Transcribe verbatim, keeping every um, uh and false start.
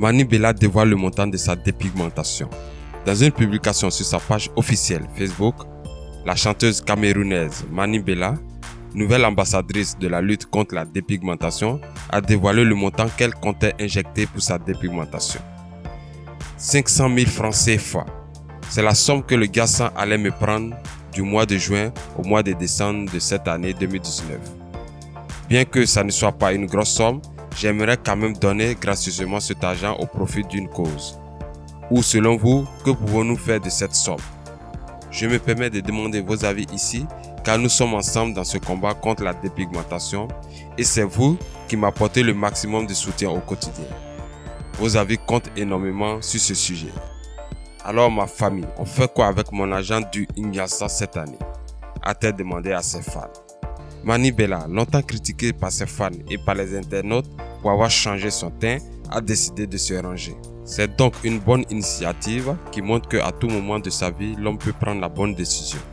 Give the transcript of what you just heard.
Mani Bella dévoile le montant de sa dépigmentation. Dans une publication sur sa page officielle Facebook, la chanteuse camerounaise Mani Bella, nouvelle ambassadrice de la lutte contre la dépigmentation, a dévoilé le montant qu'elle comptait injecter pour sa dépigmentation. cinq cent mille francs C F A. C'est la somme que le garçon allait me prendre du mois de juin au mois de décembre de cette année deux mille dix-neuf. Bien que ça ne soit pas une grosse somme, j'aimerais quand même donner gracieusement cet argent au profit d'une cause. Ou selon vous, que pouvons-nous faire de cette somme? Je me permets de demander vos avis ici, car nous sommes ensemble dans ce combat contre la dépigmentation et c'est vous qui m'apportez le maximum de soutien au quotidien. Vos avis comptent énormément sur ce sujet. Alors ma famille, on fait quoi avec mon argent du Inyasa cette année? A-t-elle demandé à ses fans. Mani Bella, longtemps critiquée par ses fans et par les internautes pour avoir changé son teint, a décidé de se ranger. C'est donc une bonne initiative qui montre qu'à tout moment de sa vie, l'homme peut prendre la bonne décision.